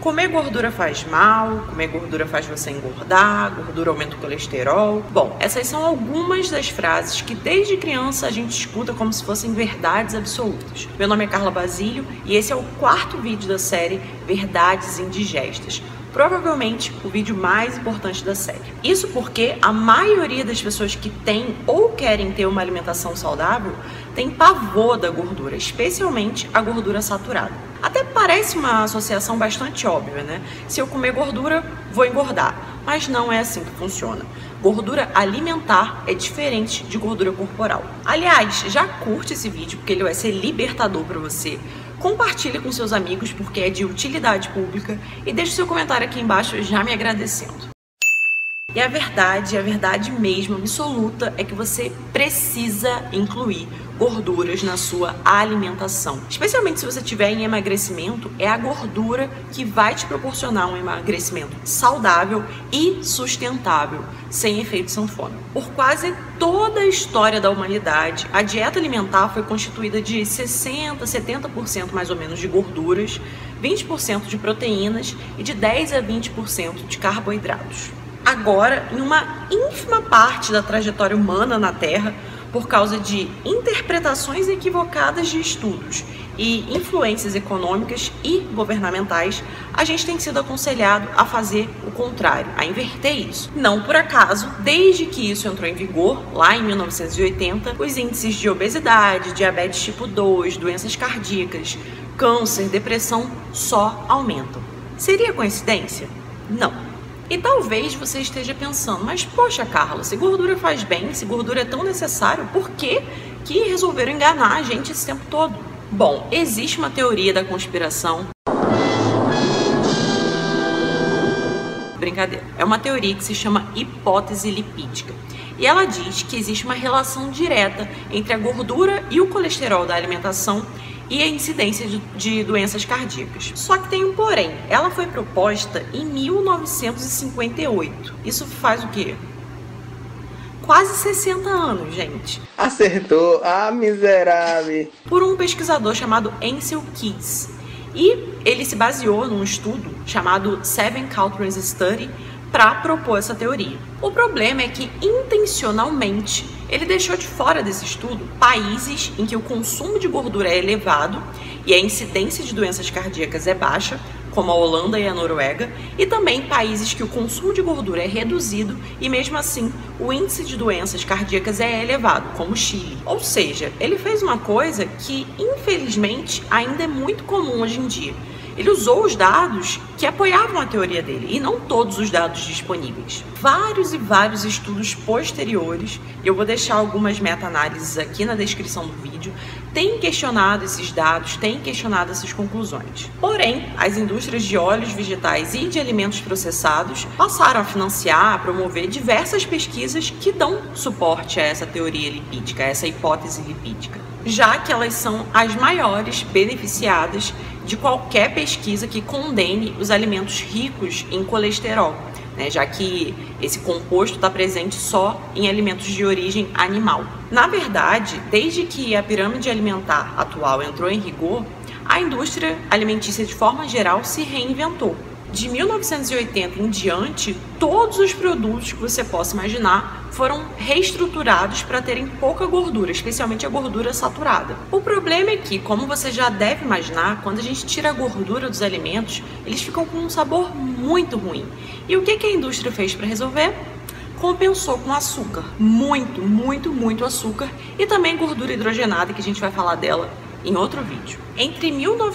Comer gordura faz mal, comer gordura faz você engordar, gordura aumenta o colesterol. Bom, essas são algumas das frases que desde criança a gente escuta como se fossem verdades absolutas. Meu nome é Carla Basílio e esse é o 4º vídeo da série Verdades Indigestas. Provavelmente o vídeo mais importante da série. Isso porque a maioria das pessoas que têm ou querem ter uma alimentação saudável tem pavor da gordura, especialmente a gordura saturada. Até parece uma associação bastante óbvia, né? Se eu comer gordura, vou engordar. Mas não é assim que funciona. Gordura alimentar é diferente de gordura corporal. Aliás, já curte esse vídeo porque ele vai ser libertador para você. Compartilhe com seus amigos porque é de utilidade pública e deixe seu comentário aqui embaixo já me agradecendo. E a verdade mesmo, absoluta, é que você precisa incluir gorduras na sua alimentação. Especialmente se você estiver em emagrecimento, é a gordura que vai te proporcionar um emagrecimento saudável e sustentável, sem efeito sanfona. Por quase toda a história da humanidade, a dieta alimentar foi constituída de 60%, 70% mais ou menos de gorduras, 20% de proteínas e de 10 a 20% de carboidratos. Agora, em uma ínfima parte da trajetória humana na Terra, por causa de interpretações equivocadas de estudos e influências econômicas e governamentais, a gente tem sido aconselhado a fazer o contrário, a inverter isso. Não por acaso, desde que isso entrou em vigor, lá em 1980, os índices de obesidade, diabetes tipo 2, doenças cardíacas, câncer, depressão só aumentam. Seria coincidência? Não. E talvez você esteja pensando, mas poxa Carla, se gordura faz bem, se gordura é tão necessário, por que resolveram enganar a gente esse tempo todo? Bom, existe uma teoria da conspiração. Brincadeira. É uma teoria que se chama hipótese lipídica. E ela diz que existe uma relação direta entre a gordura e o colesterol da alimentação e a incidência de doenças cardíacas. Só que tem um porém. Ela foi proposta em 1958. Isso faz o quê? Quase 60 anos, gente. Acertou, miserável. Por um pesquisador chamado Ancel Keys. E ele se baseou num estudo chamado Seven Countries Study para propor essa teoria. O problema é que, intencionalmente, ele deixou de fora desse estudo países em que o consumo de gordura é elevado e a incidência de doenças cardíacas é baixa, como a Holanda e a Noruega, e também países que o consumo de gordura é reduzido e, mesmo assim, o índice de doenças cardíacas é elevado, como o Chile. Ou seja, ele fez uma coisa que, infelizmente, ainda é muito comum hoje em dia. Ele usou os dados que apoiavam a teoria dele, e não todos os dados disponíveis. Vários e vários estudos posteriores, e eu vou deixar algumas meta-análises aqui na descrição do vídeo, têm questionado esses dados, têm questionado essas conclusões. Porém, as indústrias de óleos vegetais e de alimentos processados passaram a financiar, a promover diversas pesquisas que dão suporte a essa teoria lipídica, a essa hipótese lipídica, já que elas são as maiores beneficiadas de qualquer pesquisa que condene os alimentos ricos em colesterol, né, já que esse composto está presente só em alimentos de origem animal. Na verdade, desde que a pirâmide alimentar atual entrou em rigor, a indústria alimentícia de forma geral se reinventou. De 1980 em diante, todos os produtos que você possa imaginar foram reestruturados para terem pouca gordura, especialmente a gordura saturada. O problema é que, como você já deve imaginar, quando a gente tira a gordura dos alimentos, eles ficam com um sabor muito ruim. E o que a indústria fez para resolver? Compensou com açúcar, muito açúcar, e também gordura hidrogenada, que a gente vai falar dela em outro vídeo. Entre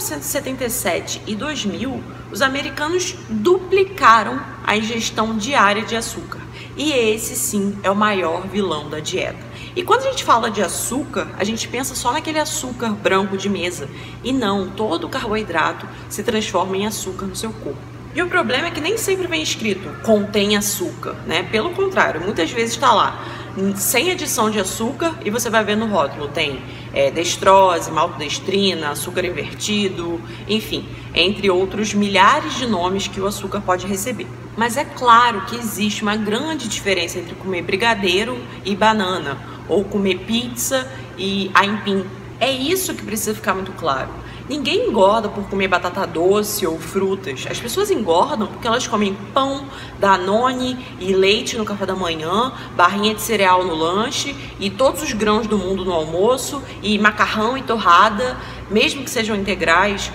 1977 e 2000, os americanos duplicaram a ingestão diária de açúcar. E esse sim é o maior vilão da dieta. E quando a gente fala de açúcar, a gente pensa só naquele açúcar branco de mesa. E não, todo carboidrato se transforma em açúcar no seu corpo. E o problema é que nem sempre vem escrito contém açúcar, né? Pelo contrário, muitas vezes está lá sem adição de açúcar e você vai ver no rótulo, tem destrose, maltodestrina, açúcar invertido, enfim, entre outros milhares de nomes que o açúcar pode receber. Mas é claro que existe uma grande diferença entre comer brigadeiro e banana, ou comer pizza e aipim. É isso que precisa ficar muito claro. Ninguém engorda por comer batata doce ou frutas. As pessoas engordam porque elas comem pão, Danone e leite no café da manhã, barrinha de cereal no lanche e todos os grãos do mundo no almoço e macarrão e torrada, mesmo que sejam integrais,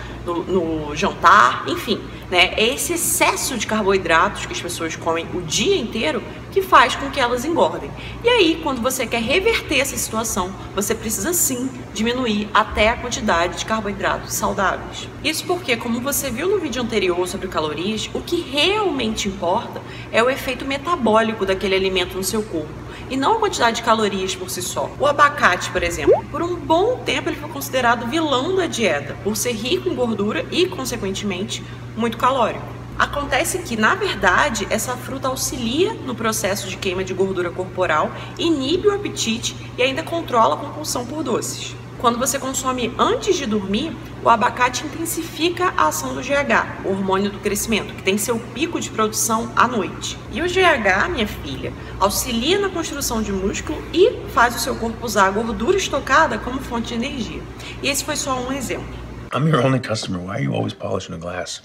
no jantar, enfim, né? É esse excesso de carboidratos que as pessoas comem o dia inteiro que faz com que elas engordem. E aí, quando você quer reverter essa situação, você precisa sim diminuir até a quantidade de carboidratos saudáveis. Isso porque, como você viu no vídeo anterior sobre calorias, o que realmente importa é o efeito metabólico daquele alimento no seu corpo, e não a quantidade de calorias por si só. O abacate, por exemplo, por um bom tempo ele foi considerado vilão da dieta, por ser rico em gordura e, consequentemente, muito calórico. Acontece que, na verdade, essa fruta auxilia no processo de queima de gordura corporal, inibe o apetite e ainda controla a compulsão por doces. Quando você consome antes de dormir, o abacate intensifica a ação do GH, o hormônio do crescimento, que tem seu pico de produção à noite. E o GH, minha filha, auxilia na construção de músculo e faz o seu corpo usar a gordura estocada como fonte de energia. E esse foi só um exemplo. I'm your only customer. Why are you always polishing the glass?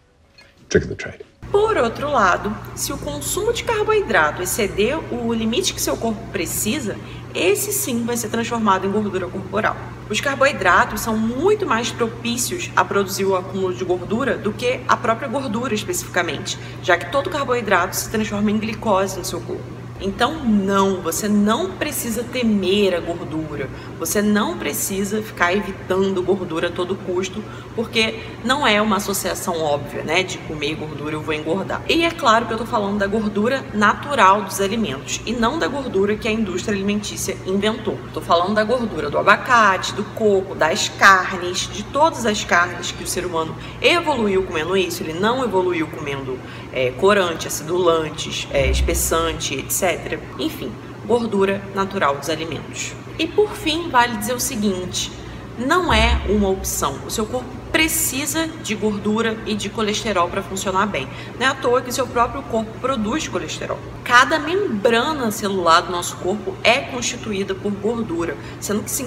Trick of the trade. Por outro lado, se o consumo de carboidrato exceder o limite que seu corpo precisa, esse sim vai ser transformado em gordura corporal. Os carboidratos são muito mais propícios a produzir o acúmulo de gordura do que a própria gordura especificamente, já que todo carboidrato se transforma em glicose no seu corpo. Então você não precisa temer a gordura, você não precisa ficar evitando gordura a todo custo, porque não é uma associação óbvia, né, de comer gordura eu vou engordar. E é claro que eu tô falando da gordura natural dos alimentos, e não da gordura que a indústria alimentícia inventou. Tô falando da gordura do abacate, do coco, das carnes, de todas as carnes que o ser humano evoluiu comendo isso, ele não evoluiu comendo corante, acidulantes, espessante, etc. Enfim, gordura natural dos alimentos. E por fim, vale dizer o seguinte, não é uma opção. O seu corpo precisa de gordura e de colesterol para funcionar bem. Não é à toa que seu próprio corpo produz colesterol. Cada membrana celular do nosso corpo é constituída por gordura, sendo que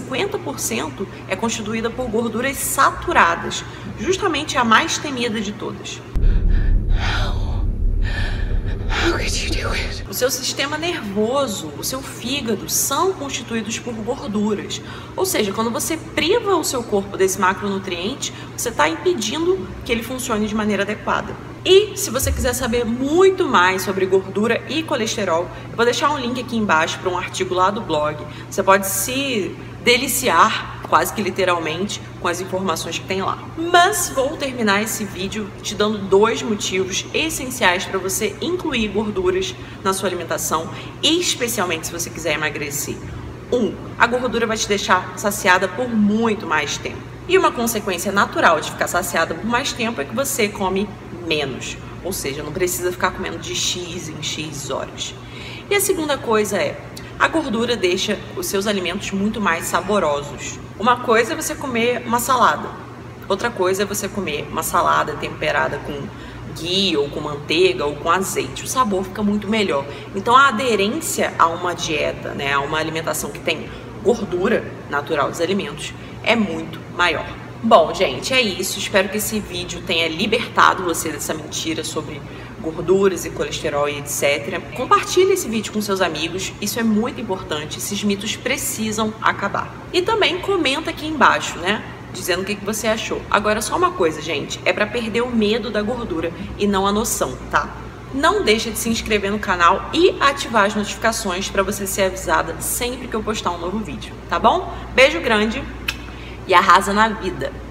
50% é constituída por gorduras saturadas, justamente a mais temida de todas. O seu sistema nervoso, o seu fígado são constituídos por gorduras. Ou seja, quando você priva o seu corpo desse macronutriente, você está impedindo que ele funcione de maneira adequada. E se você quiser saber muito mais sobre gordura e colesterol, eu vou deixar um link aqui embaixo para um artigo lá do blog. Você pode se deliciar, quase que literalmente, com as informações que tem lá. Mas vou terminar esse vídeo te dando 2 motivos essenciais para você incluir gorduras na sua alimentação, especialmente se você quiser emagrecer. 1. A gordura vai te deixar saciada por muito mais tempo. E uma consequência natural de ficar saciada por mais tempo é que você come menos. Ou seja, não precisa ficar comendo de X em X horas. E a segunda coisa é, a gordura deixa os seus alimentos muito mais saborosos. Uma coisa é você comer uma salada, outra coisa é você comer uma salada temperada com ghee ou com manteiga ou com azeite. O sabor fica muito melhor. Então a aderência a uma dieta, né, a uma alimentação que tem gordura natural dos alimentos é muito maior. Bom, gente, é isso. Espero que esse vídeo tenha libertado você dessa mentira sobre gorduras e colesterol e etc. Compartilhe esse vídeo com seus amigos, isso é muito importante, esses mitos precisam acabar. E também comenta aqui embaixo, né, dizendo o que você achou. Agora só uma coisa, gente, é pra perder o medo da gordura e não a noção, tá? Não deixa de se inscrever no canal e ativar as notificações para você ser avisada sempre que eu postar um novo vídeo, tá bom? Beijo grande e arrasa na vida!